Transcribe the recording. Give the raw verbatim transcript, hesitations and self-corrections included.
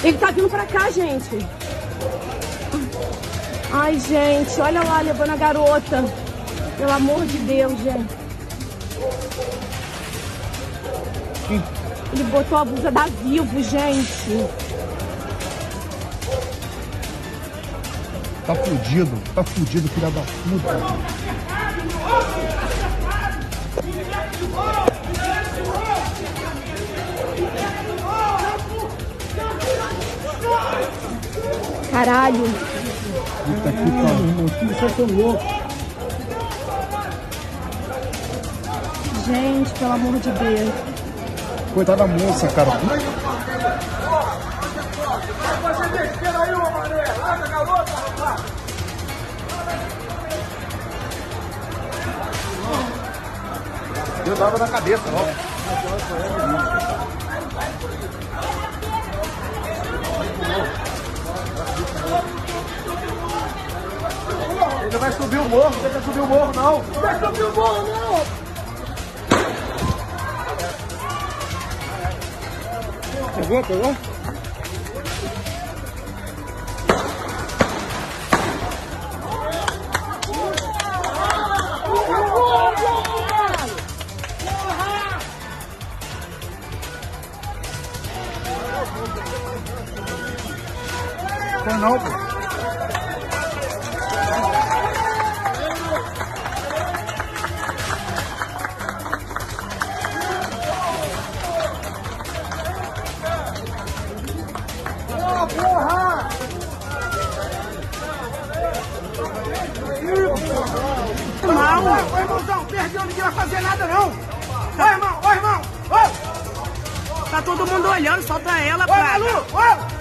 Ele tá vindo pra cá, gente. Ai, gente, olha lá, levando a garota. Pelo amor de Deus, gente. Ele botou a blusa da Vivo, gente. Tá fudido, tá fudido, filha da puta. Caralho. Puta que pariu, vocês são loucos. Gente, pelo amor de Deus. Coitada da moça, cara. Você besteira aí, ô mané! Larga a garota, rapaz! Eu dava na cabeça, ó. Ele vai subir o morro, não vai subir o morro, não! Não vai subir o morro, não! Pegou, pegou? Foi não, pô. Porra! Mal. Ô, irmãozão, perdeu, ninguém vai fazer nada, não! Ô, irmão, ô, irmão! Ô! Tá todo mundo olhando, solta ela, Ô, Praga. Malu! Ô!